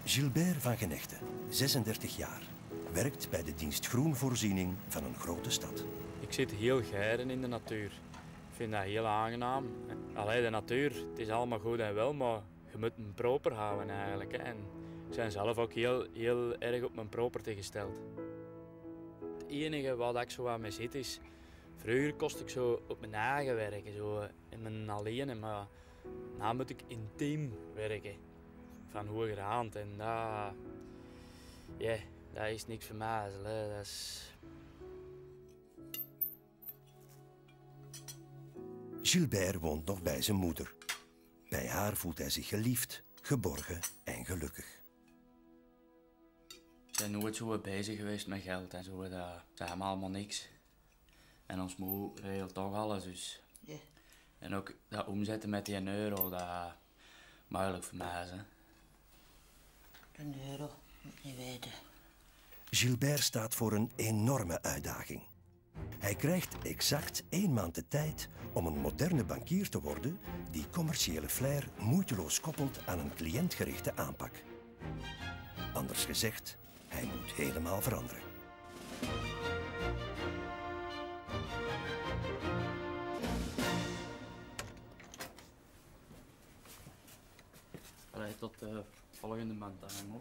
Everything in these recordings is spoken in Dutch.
Gilbert van Genechten, 36 jaar, werkt bij de dienst groenvoorziening van een grote stad. Ik zit heel geiren in de natuur. Ik vind dat heel aangenaam. Allee, de natuur, het is allemaal goed en wel, maar je moet hem proper houden eigenlijk. Hè. En ik ben zelf ook heel erg op mijn properte gesteld. Het enige wat ik zo aan me zit is, vroeger kost ik zo op mijn eigen werken, zo in mijn alleen, maar nu moet ik intiem werken. Van hogerhand en dat is niks voor mij. Hè. Dat is... Gilbert woont nog bij zijn moeder. Bij haar voelt hij zich geliefd, geborgen en gelukkig. We zijn nooit zo bezig geweest met geld en zo. Dat zijn allemaal niks. En ons moe regelt toch alles. Dus. Yeah. En ook dat omzetten met die euro, dat moeilijk voor mij is. Hè. Een euro, moet niet weten. Gilbert staat voor een enorme uitdaging. Hij krijgt exact 1 maand de tijd om een moderne bankier te worden die commerciële flair moeiteloos koppelt aan een cliëntgerichte aanpak. Anders gezegd, hij moet helemaal veranderen. Allee, tot de volgende maand dan, hoor.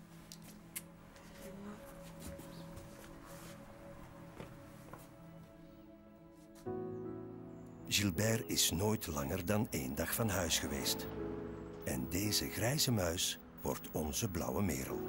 Gilbert is nooit langer dan 1 dag van huis geweest. En deze grijze muis wordt onze blauwe merel.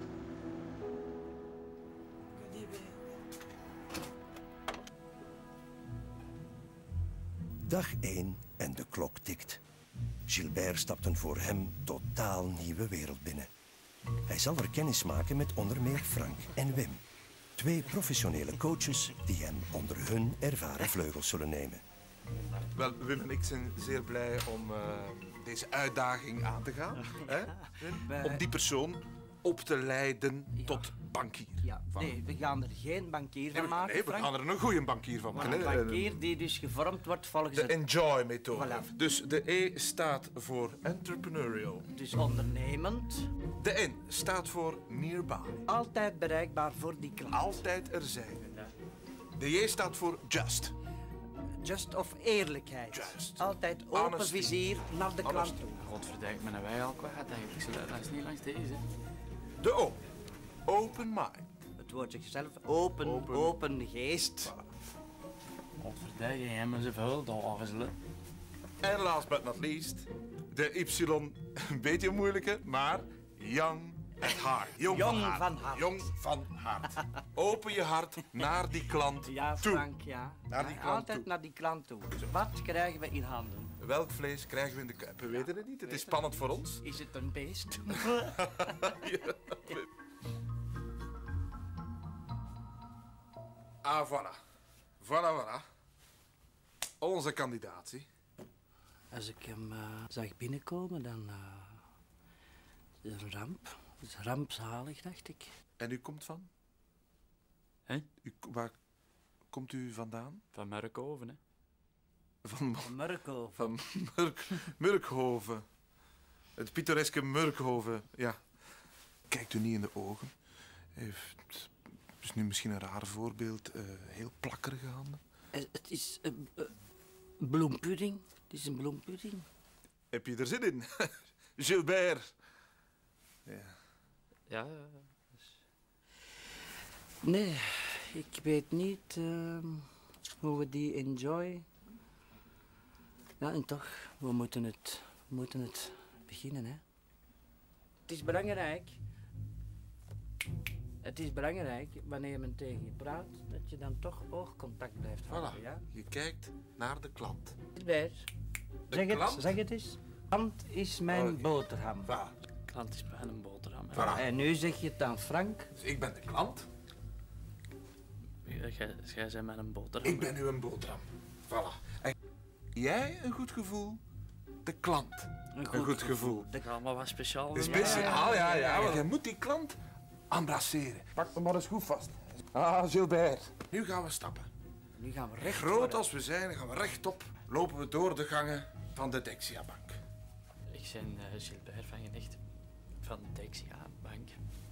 Dag 1 en de klok tikt. Gilbert stapt een voor hem totaal nieuwe wereld binnen. Hij zal er kennis maken met onder meer Frank en Wim. 2 professionele coaches die hem onder hun ervaren vleugels zullen nemen. Wel, Wim en ik zijn zeer blij om deze uitdaging aan te gaan. Hè? Om die persoon op te leiden tot bankier. Ja, nee, we gaan er geen bankier van maken, Nee, we Frank. gaan er een goede bankier van Maar maken. een bankier die dus gevormd wordt volgens De het... Enjoy-methode. Voilà. Dus de E staat voor entrepreneurial. Dus ondernemend, De N staat voor nearby. altijd bereikbaar voor die klant. Altijd er zijn. De J staat voor just. Just of eerlijkheid. Just. Altijd open Honesty. vizier naar de klant Honesty. toe. Godverdikke, ben wij al kwijt eigenlijk. Dat is niet langs deze. De O. Open mind. Het woordje zelf, open geest. Godverdikke, hebben ze veel dagen. En last but not least, de Y. Een beetje moeilijke, maar young at heart. Jong van hart. Jong van hart. Open je hart naar die klant Ja, toe. Frank, ja. Naar die klant Altijd toe. naar die klant toe. Wat krijgen we in handen? Welk vlees krijgen we in de kuip? We weten het niet. Het is spannend voor ons. Is het een beest? Ah, voilà. Voilà. Onze kandidatie. Als ik hem zag binnenkomen, dan... is het een ramp. Het is rampzalig, dacht ik. En u komt van? Hé? Waar komt u vandaan? Van Merkhoven, hè. Van Murko. Van Murkhoven. Het pittoreske Murkhoven, ja. Kijkt u niet in de ogen. Het is nu misschien een raar voorbeeld. Heel plakkerige handen. Het is bloempudding. Het is een bloempudding. Heb je er zin in? Gilbert. Ja. Ja, Nee, ik weet niet hoe we die enjoy... Ja, en toch, we moeten het beginnen, hè. Het is belangrijk... Het is belangrijk, wanneer men tegen je praat, dat je dan toch oogcontact blijft houden, Voilà. ja? Je kijkt naar de klant. Gilbert, klant? zeg het eens. Klant is mijn Oh, boterham. Voilà. klant is bij een boterham. Hè. Voilà. En nu zeg je het aan Frank. Dus ik ben de klant. Jij bent met een boterham. Ik ben nu een boterham. Voilà. En jij een goed gevoel. De klant. Een goed gevoel. Dat is allemaal wat speciaal. Speciaal, ja. Want je moet die klant embrasseren. Pak hem maar eens goed vast. Ah, Gilbert. Nu gaan we stappen. Nu gaan we recht Groot vooruit. als we zijn, gaan we rechtop. Lopen we door de gangen van de Dexia Bank. Ik ben Gilbert van Genechten. van Dexia Bank.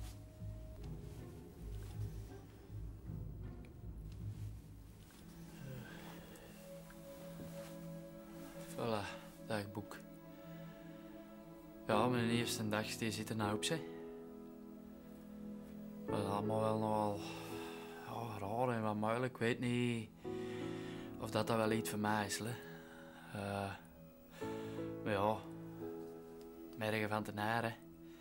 Voilà, dagboek. Ja, mijn eerste dag die zit er nou op, zeg. Dat is allemaal wel nogal raar en wat moeilijk. Ik weet niet of dat wel iets voor mij is. Hè. Maar ja, merken van ten aarde.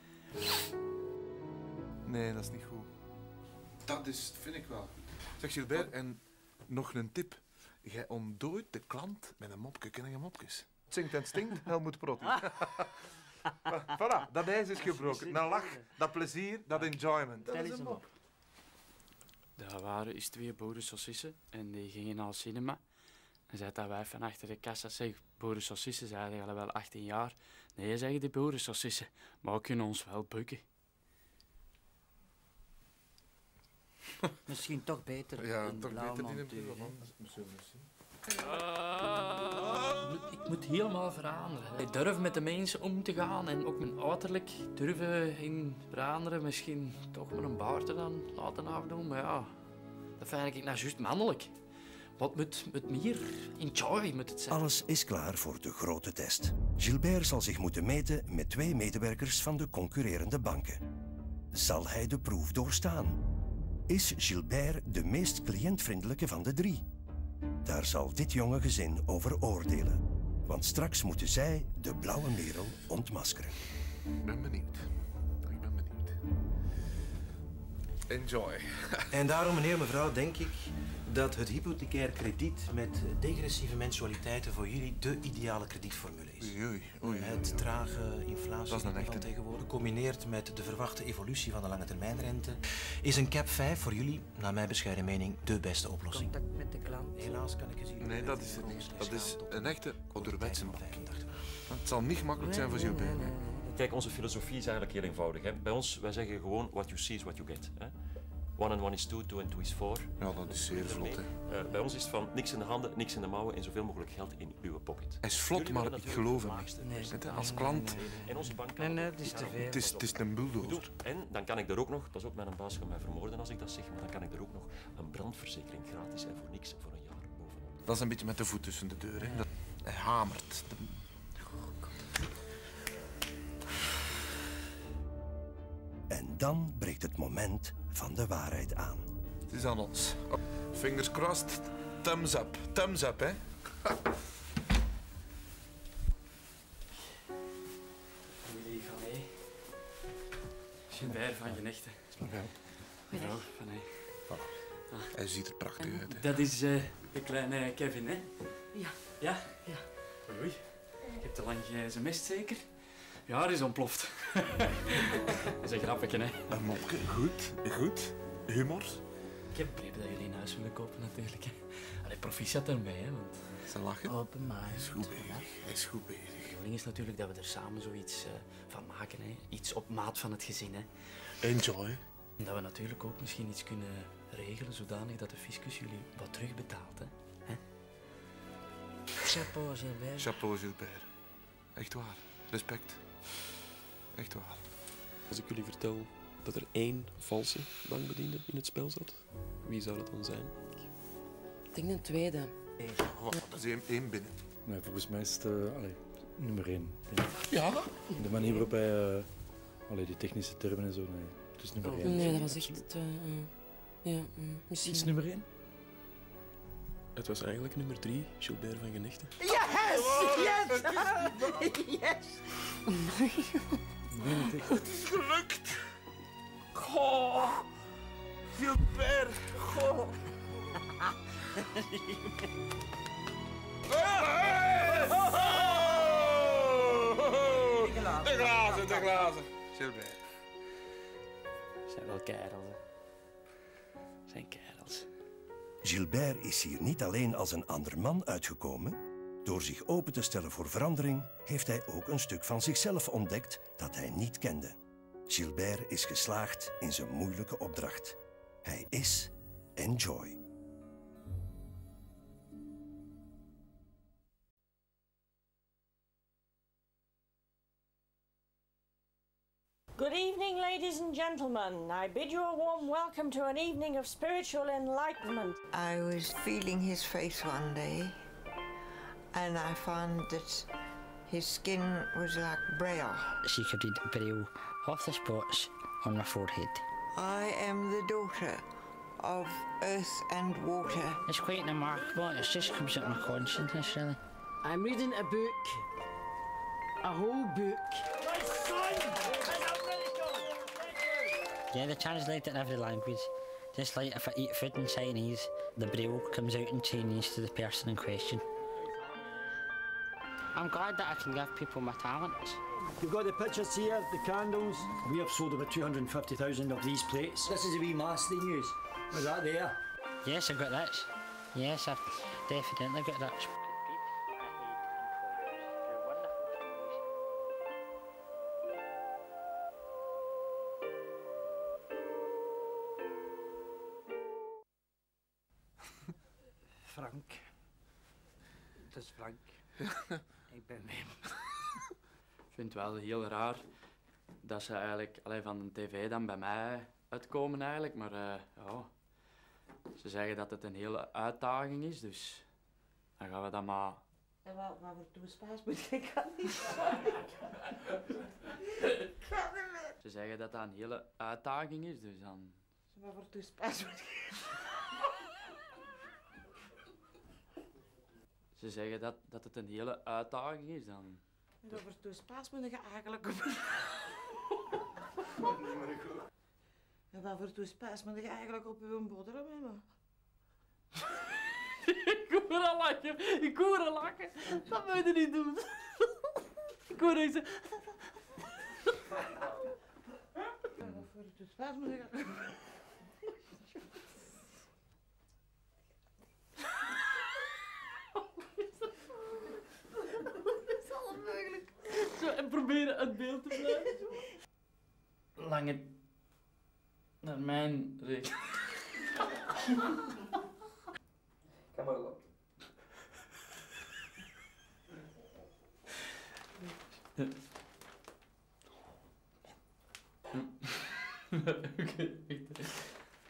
Nee, dat is niet goed. Dat is, vind ik wel. Zeg Gilbert, en nog een tip. Jij ontdooit de klant met een mopje. Ken je mopjes? Het zingt en stinkt, Helmoet Protti. Voilà, dat ijs is gebroken. Dat lach, dat plezier, dat enjoyment. Dat is een mop. Daar waren eens 2 boerensaussessen en die gingen naar het cinema. En zei dat wij van achter de kassa, zeg, boerensaussessen, zeiden jullie wel 18 jaar. Nee, zeggen die boerensaussessen, maar we kunnen ons wel bukken. Misschien toch beter Ja, een toch blauw beter in een montuur, blauwe hè. man. Ik moet helemaal veranderen. Ik durf met de mensen om te gaan en ook mijn uiterlijk durven in veranderen. Misschien toch maar een baard dan laten afdoen, maar ja, dat vind ik nou juist mannelijk. Wat moet meer enjoy moet het zijn. Alles is klaar voor de grote test. Gilbert zal zich moeten meten met 2 medewerkers van de concurrerende banken. Zal hij de proef doorstaan? Is Gilbert de meest cliëntvriendelijke van de 3? Daar zal dit jonge gezin over oordelen. Want straks moeten zij de blauwe merel ontmaskeren. Ik ben benieuwd. Ik ben benieuwd. Enjoy. En daarom, meneer, mevrouw, denk ik dat het hypothecair krediet met degressieve mensualiteiten voor jullie de ideale kredietformule is. Oei. Het trage inflatie Dat is een echte. van tegenwoordig, gecombineerd met de verwachte evolutie van de lange termijnrente, is een cap 5 voor jullie, naar mijn bescheiden mening, de beste oplossing. Contact met de klant. Helaas kan ik je zien. Nee, dat is het niet. Dat is een echte ouderwetse bank. Het zal niet gemakkelijk zijn voor Nee, Gilbert. nee. Kijk, onze filosofie is eigenlijk heel eenvoudig. Hè. Bij ons, wij zeggen gewoon, what you see is what you get. Hè. 1 and 1 is 2, 2 and 2 is 4. Ja, dat is zeer vlot, hè. Bij ons is het van niks in de handen, niks in de mouwen en zoveel mogelijk geld in uw pocket. Hij is vlot, Jullie maar willen ik natuurlijk geloof het hem laagste niet. Nee. percentage. Als klant, En onze bank Nee, het is te veel. het is een bulldozer. Bedoeld. En dan kan ik er ook nog, pas op, mijn baas gaat mij vermoorden als ik dat zeg, maar dan kan ik er ook nog een brandverzekering gratis en voor niks voor een jaar bovenop. Dat is een beetje met de voet tussen de deur, hè. Hij hamert. En dan breekt het moment van de waarheid aan. Het is aan ons. Fingers crossed. Thumbs up. Thumbs up, hè. Familie van mij. Gilbert van Genechten. Mevrouw van mij. Hij ziet er prachtig uit, hè. Dat is de kleine Kevin, hè? Ja. Ja? Ja. Oei. Ik heb te lang gemist, zeker? Ja, die is ontploft. Dat is een grappetje, hè? Een mopje. Goed. Goed. Humor. Ik heb begrepen dat jullie een huis willen kopen, natuurlijk. Hè. Allee, proficiat erbij, hè? Want Ze lachen. Open mind. Hij is goed bezig. Hij is goed bezig. de bedoeling is natuurlijk dat we er samen zoiets van maken, hè? Iets op maat van het gezin, hè? Enjoy. En dat we natuurlijk ook misschien iets kunnen regelen zodanig dat de fiscus jullie wat terugbetaalt, hè? Chapeau, Gilbert. Chapeau, Gilbert. Echt waar. Respect. Echt waar. Als ik jullie vertel dat er 1 valse bankbediende in het spel zat, wie zou dat dan zijn? Ik denk een tweede. Oh, dat is één binnen. Nee, volgens mij is het nummer 1. Ja? De manier waarop hij die technische termen en zo, nee. Het is nummer 1. Nee, dat was echt... ja, misschien... Is het nummer 1? Het was eigenlijk nummer 3, Gilbert van Genechten. Yes! Yes! Nee, niet echt. Het is gelukt. Goh. Gilbert. Goh. De glazen. Gilbert. Zijn wel kerels, hè? Zijn kerels. Gilbert is hier niet alleen als een ander man uitgekomen. Door zich open te stellen voor verandering, heeft hij ook een stuk van zichzelf ontdekt dat hij niet kende. Gilbert is geslaagd in zijn moeilijke opdracht. Hij is Enjoy. Good evening, ladies and gentlemen. I bid you a warm welcome to an evening of spiritual enlightenment. I was feeling his face one day, and I found that his skin was like braille. She could read braille off the spots on my forehead. I am the daughter of earth and water. It's quite remarkable. It just comes out of my consciousness, really. I'm reading a book. A whole book. My son is a miracle! Yeah, they translate it in every language. Just like if I eat food in Chinese, the braille comes out in Chinese to the person in question. I'm glad that I can give people my talents. You've got the pictures here, the candles. We have sold about 250,000 of these plates. This is a wee mask they use. Was that there? Yes, I've got this. Yes, I've definitely got that. Frank. Het is Frank. Ik ben Wim. Ik vind het wel heel raar dat ze eigenlijk alleen van de tv dan bij mij uitkomen eigenlijk, maar ja, ze zeggen dat het een hele uitdaging is, dus dan gaan we dat maar... En wat voor toespaas moet ik aan niet Ze zeggen dat dat een hele uitdaging is, dus dan... Wat voor toespaas moet ik... Ze zeggen dat het een hele uitdaging is, dan... Wat voor toespaas moet ik eigenlijk op... En wat voor toespaas moet ik eigenlijk op uw boterham hebben? Ik hoor al lachen, ik hoor al lachen. Dat moet je niet doen. Ik hoor deze... Wat voor toespaas moet ik eigenlijk... Zo, en proberen uit beeld te blijven. Lange termijn rekening. Kom maar op. Oké, echt.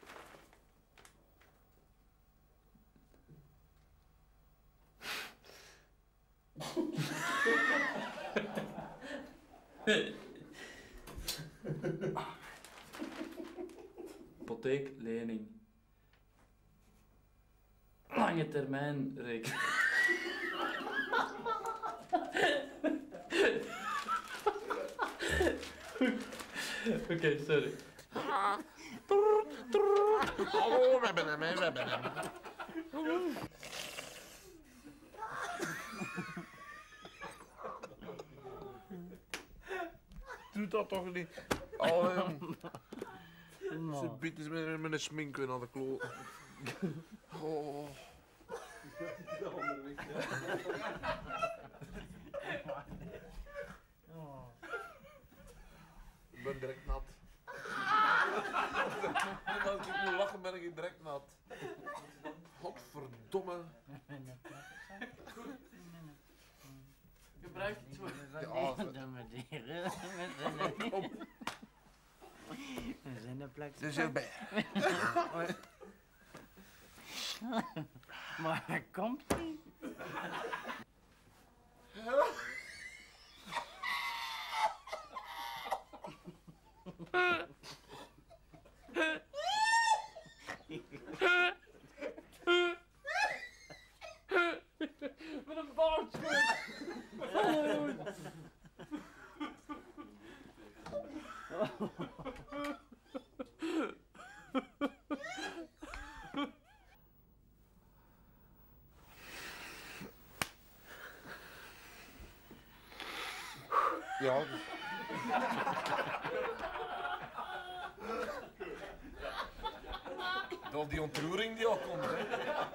Hypotheeklening. Lange termijn rekening. Oké, sorry. Hallo, we hebben hem, we hebben hem. Doe dat toch niet. Ze biedt eens met een smink weer aan de kloot. Oh. Ik ben direct nat. En als ik moet lachen ben ik direct nat. Godverdomme. Gebruik het voor. Ja, We zijn een plek. Dus erbij. Maar waar komt hij? Met een baardschoen. Ja. Al die ontroering die al komt, hè.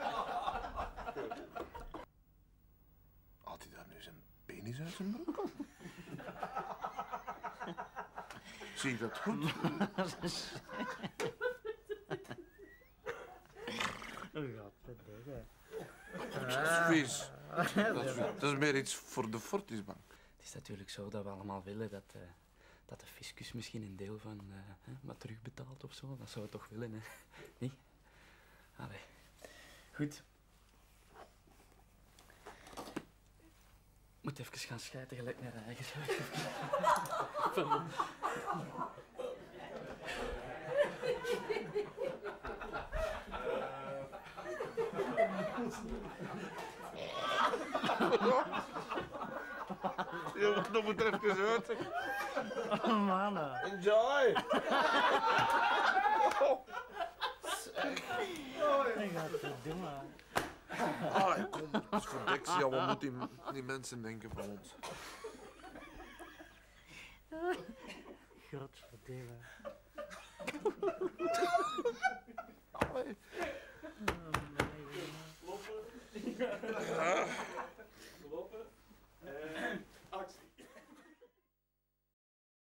Had hij daar nu zijn penis uit zijn broek? Zie ik dat goed? Dat is vies. Dat is meer iets voor de Fortisbank. Het is natuurlijk zo dat we allemaal willen dat dat de fiscus misschien een deel van wat terugbetaalt of zo. Dat zou het toch willen, hè? Nee? Allee. Goed. Moet even gaan schijten gelijk naar eigen Je moet er even uit. Oh, mannen. Enjoy! Ik ga het doen, man. Ah, kom, het is verdekt. Ja, wat moeten die mensen denken van ons? Godverdomme. Ja.